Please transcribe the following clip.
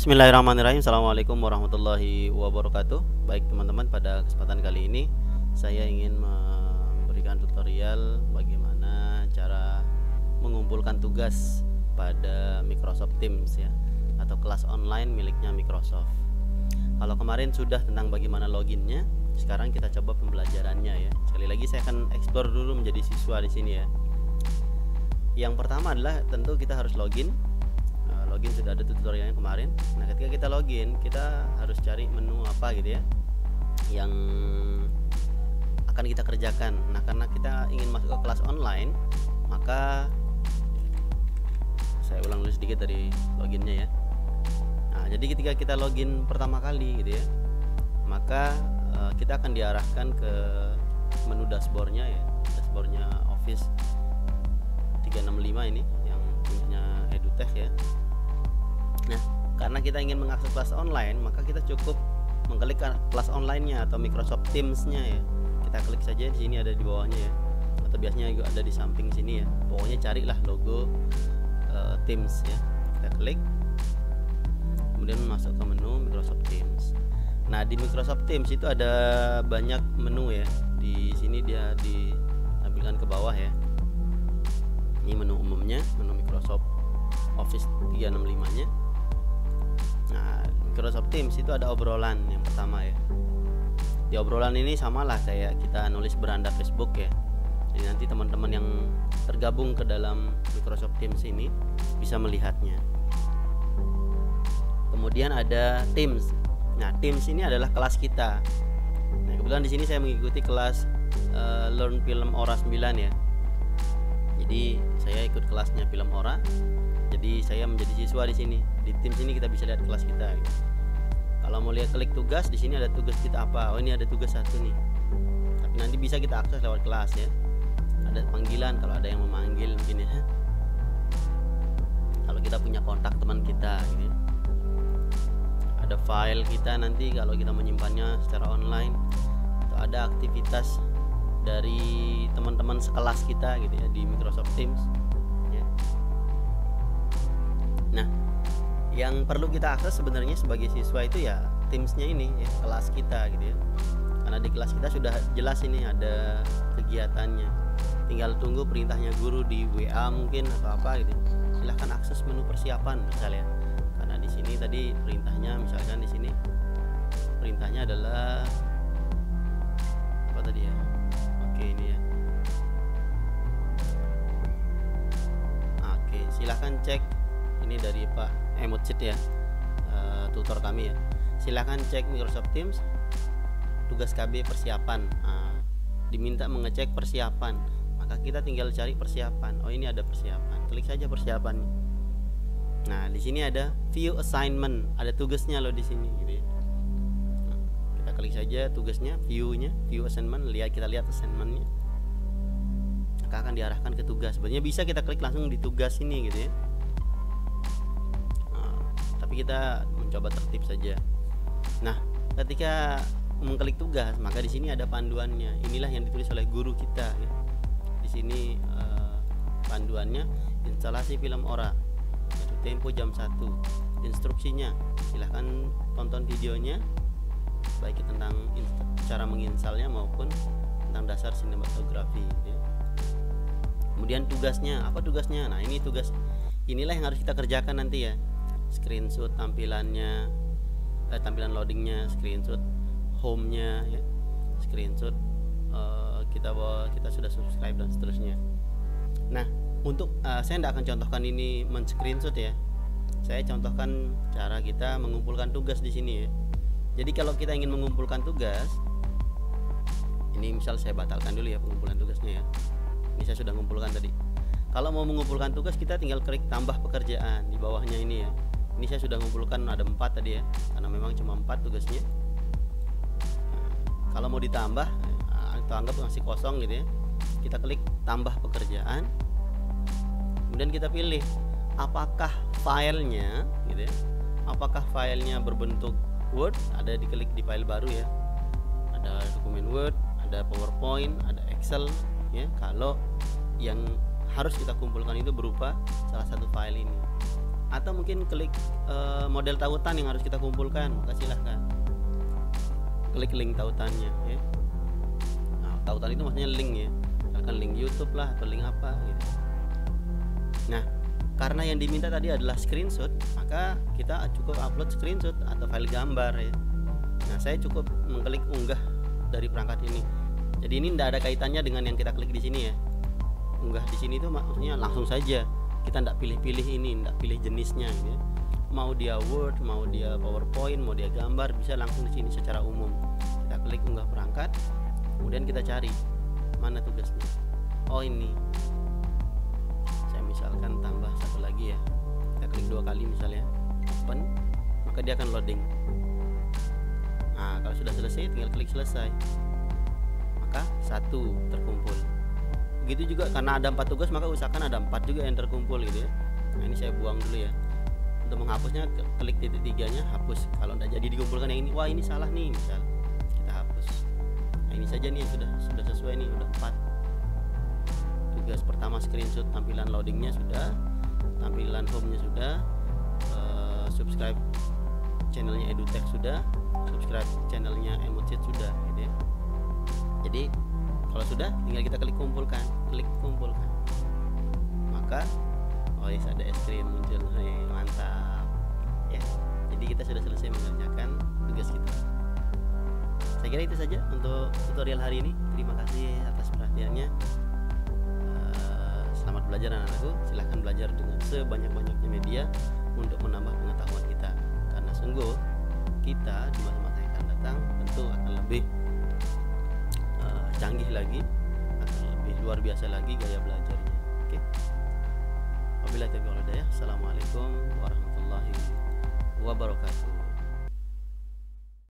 Bismillahirrahmanirrahim. Assalamualaikum warahmatullahi wabarakatuh. Baik teman-teman, pada kesempatan kali ini saya ingin memberikan tutorial bagaimana cara mengumpulkan tugas pada Microsoft Teams ya, atau kelas online miliknya Microsoft. Kalau kemarin sudah tentang bagaimana loginnya, sekarang kita coba pembelajarannya ya. Sekali lagi saya akan explore dulu menjadi siswa di sini ya. Yang pertama adalah tentu kita harus login. Login sudah ada tutorialnya kemarin. Nah, ketika kita login, kita harus cari menu apa gitu ya yang akan kita kerjakan. Nah, karena kita ingin masuk ke kelas online, maka saya ulang dulu sedikit dari loginnya ya. Nah, jadi ketika kita login pertama kali gitu ya, maka kita akan diarahkan ke menu dashboardnya ya, dashboardnya Office 365 ini yang punya EduTech ya. Nah, karena kita ingin mengakses kelas online, maka kita cukup mengklik kelas online-nya atau Microsoft Teams-nya ya. Kita klik saja, di sini ada di bawahnya ya, atau biasanya juga ada di samping sini ya. Pokoknya carilah logo Teams ya. Kita klik, kemudian masuk ke menu Microsoft Teams. Nah, di Microsoft Teams itu ada banyak menu ya. Di sini dia ditampilkan ke bawah ya. Ini menu umumnya, menu Microsoft Office 365-nya. Nah, Microsoft Teams itu ada obrolan yang pertama ya. Di obrolan ini samalah kayak kita nulis beranda Facebook ya. Jadi nanti teman-teman yang tergabung ke dalam Microsoft Teams ini bisa melihatnya. Kemudian ada Teams. Nah, Teams ini adalah kelas kita. Nah, kebetulan di sini saya mengikuti kelas Learn Film Aura 9 ya. Jadi saya ikut kelasnya Film Aura. Jadi saya menjadi siswa di sini. Di Teams ini kita bisa lihat kelas kita gitu. Kalau mau lihat klik tugas, di sini ada tugas kita apa. Oh, ini ada tugas satu nih. Tapi nanti bisa kita akses lewat kelas ya. Ada panggilan kalau ada yang memanggil mungkin ya. Kalau kita punya kontak teman kita gitu. Ada file kita nanti kalau kita menyimpannya secara online, atau ada aktivitas dari teman-teman sekelas kita gitu ya di Microsoft Teams ya. Nah, yang perlu kita akses sebenarnya sebagai siswa itu ya Teams-nya ini ya, kelas kita gitu ya. Karena di kelas kita sudah jelas ini ada kegiatannya. Tinggal tunggu perintahnya guru di WA mungkin atau apa gitu. Silahkan akses menu persiapan misalnya. Karena di sini tadi perintahnya, misalkan di sini perintahnya adalah apa tadi ya? Oke, ini ya. Oke, silahkan cek. Ini dari Pak Emotsit ya, tutor kami ya. Silahkan cek Microsoft Teams, tugas KB persiapan. Diminta mengecek persiapan, maka kita tinggal cari persiapan. Oh, ini ada persiapan, klik saja persiapan. Nah, di sini ada view assignment, ada tugasnya loh di sini gitu ya. Nah, kita klik saja tugasnya, view assignment, kita lihat assignmentnya, maka akan diarahkan ke tugas. Sebenarnya bisa kita klik langsung di tugas ini gitu ya. Tapi kita mencoba tertib saja. Nah, ketika mengklik tugas, maka di sini ada panduannya. Inilah yang ditulis oleh guru kita ya. Di sini panduannya, instalasi film Aura, tempo jam 1. Instruksinya, silahkan tonton videonya, baik tentang cara menginstalnya maupun tentang dasar sinematografi ya. Kemudian tugasnya, apa tugasnya? Nah, ini tugas, inilah yang harus kita kerjakan nanti ya. Screenshot tampilannya, tampilan loadingnya, screenshot home-nya ya, screenshot kita sudah subscribe dan seterusnya. Nah, untuk saya tidak akan contohkan ini men-screenshot ya. Saya contohkan cara kita mengumpulkan tugas di sini ya. Jadi kalau kita ingin mengumpulkan tugas, ini misal saya batalkan dulu ya pengumpulan tugasnya ya. Ini saya sudah mengumpulkan tadi. Kalau mau mengumpulkan tugas, kita tinggal klik tambah pekerjaan di bawahnya ini ya. Ini saya sudah mengumpulkan ada 4 tadi ya, karena memang cuma 4 tugasnya. Nah, kalau mau ditambah atau anggap masih kosong gitu ya, kita klik tambah pekerjaan. Kemudian kita pilih apakah filenya gitu ya, apakah filenya berbentuk Word, ada diklik di file baru ya, ada dokumen Word, ada PowerPoint, ada Excel ya. Kalau yang harus kita kumpulkan itu berupa salah satu file ini. atau mungkin klik model tautan yang harus kita kumpulkan, maka silahkan klik link tautannya ya. Nah, tautan itu maksudnya link ya, misalkan link YouTube lah atau link apa gitu. Nah, karena yang diminta tadi adalah screenshot, maka kita cukup upload screenshot atau file gambar ya. Nah, saya cukup mengklik unggah dari perangkat ini. Jadi ini tidak ada kaitannya dengan yang kita klik di sini ya. Unggah di sini itu maksudnya langsung saja. Kita tidak pilih-pilih ini, tidak pilih jenisnya gitu ya. Mau dia Word, mau dia PowerPoint, mau dia gambar, bisa langsung di sini secara umum. Kita klik unggah perangkat, kemudian kita cari mana tugasnya. Oh ini. Saya misalkan tambah satu lagi ya. Kita klik 2 kali misalnya, open, maka dia akan loading. Nah, kalau sudah selesai tinggal klik selesai. Maka 1 terkumpul. Begitu juga karena ada 4 tugas, maka usahakan ada 4 juga yang terkumpul gitu ya. Nah, ini saya buang dulu ya. Untuk menghapusnya klik titik 3-nya, hapus. Kalau tidak jadi dikumpulkan yang ini, wah ini salah nih, misal kita hapus. Nah, ini saja nih yang sudah sesuai nih, udah 4. Tugas pertama screenshot tampilan loadingnya sudah, tampilan home-nya sudah, subscribe channelnya EduTech sudah, subscribe channelnya Emotsit sudah gitu ya. Jadi kalau sudah tinggal kita klik kumpulkan, maka oh yes, ada es krim muncul. Mantap ya. Jadi kita sudah selesai mengerjakan tugas kita. Saya kira itu saja untuk tutorial hari ini. Terima kasih atas perhatiannya. Selamat belajar anak-anakku. Silahkan belajar dengan sebanyak-banyaknya media untuk menambah pengetahuan kita, karena sungguh kita di masa-masa yang akan datang tentu akan lebih canggih lagi, akan lebih luar biasa lagi gaya belajarnya. Oke. Wabillahi taufiq wal hidayah. Assalamualaikum warahmatullahi wabarakatuh.